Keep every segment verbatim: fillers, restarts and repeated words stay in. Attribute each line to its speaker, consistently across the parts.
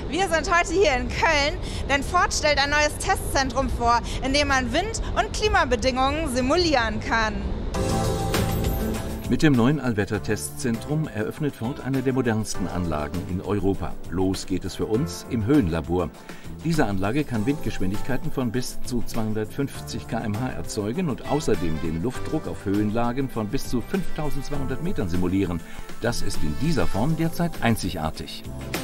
Speaker 1: Wir sind heute hier in Köln, denn Ford stellt ein neues Testzentrum vor, in dem man Wind- und Klimabedingungen simulieren kann.
Speaker 2: Mit dem neuen Allwetter-Testzentrum eröffnet Ford eine der modernsten Anlagen in Europa. Los geht es für uns im Höhenlabor. Diese Anlage kann Windgeschwindigkeiten von bis zu zweihundertfünfzig Kilometer pro Stunde erzeugen und außerdem den Luftdruck auf Höhenlagen von bis zu fünftausendzweihundert Metern simulieren. Das ist in dieser Form derzeit einzigartig.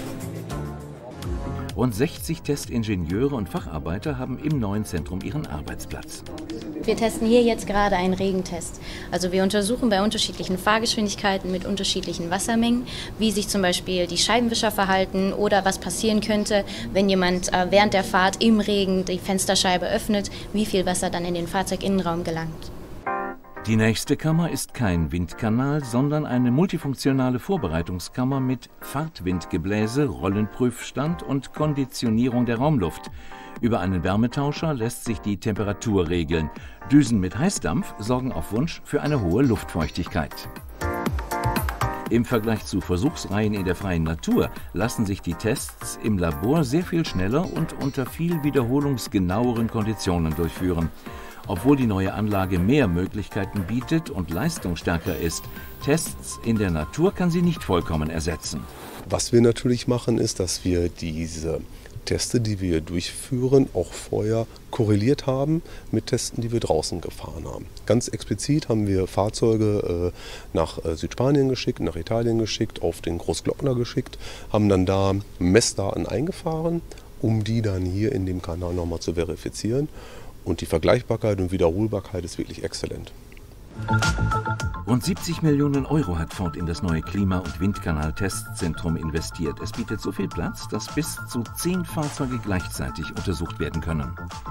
Speaker 2: Rund sechzig Testingenieure und Facharbeiter haben im neuen Zentrum ihren Arbeitsplatz.
Speaker 3: Wir testen hier jetzt gerade einen Regentest. Also wir untersuchen bei unterschiedlichen Fahrgeschwindigkeiten mit unterschiedlichen Wassermengen, wie sich zum Beispiel die Scheibenwischer verhalten oder was passieren könnte, wenn jemand während der Fahrt im Regen die Fensterscheibe öffnet, wie viel Wasser dann in den Fahrzeuginnenraum gelangt.
Speaker 2: Die nächste Kammer ist kein Windkanal, sondern eine multifunktionale Vorbereitungskammer mit Fahrtwindgebläse, Rollenprüfstand und Konditionierung der Raumluft. Über einen Wärmetauscher lässt sich die Temperatur regeln. Düsen mit Heißdampf sorgen auf Wunsch für eine hohe Luftfeuchtigkeit. Im Vergleich zu Versuchsreihen in der freien Natur lassen sich die Tests im Labor sehr viel schneller und unter viel wiederholungsgenaueren Konditionen durchführen. Obwohl die neue Anlage mehr Möglichkeiten bietet und leistungsstärker ist, Tests in der Natur kann sie nicht vollkommen ersetzen.
Speaker 4: Was wir natürlich machen, ist, dass wir diese Teste, die wir durchführen, auch vorher korreliert haben mit Testen, die wir draußen gefahren haben. Ganz explizit haben wir Fahrzeuge äh, nach äh, Südspanien geschickt, nach Italien geschickt, auf den Großglockner geschickt, haben dann da Messdaten eingefahren, um die dann hier in dem Kanal nochmal zu verifizieren. Und die Vergleichbarkeit und Wiederholbarkeit ist wirklich exzellent.
Speaker 2: Rund siebzig Millionen Euro hat Ford in das neue Klima- und Windkanal-Testzentrum investiert. Es bietet so viel Platz, dass bis zu zehn Fahrzeuge gleichzeitig untersucht werden können.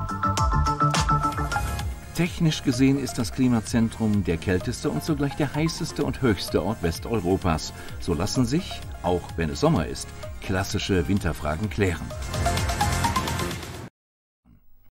Speaker 2: Technisch gesehen ist das Klimazentrum der kälteste und zugleich der heißeste und höchste Ort Westeuropas. So lassen sich, auch wenn es Sommer ist, klassische Winterfragen klären.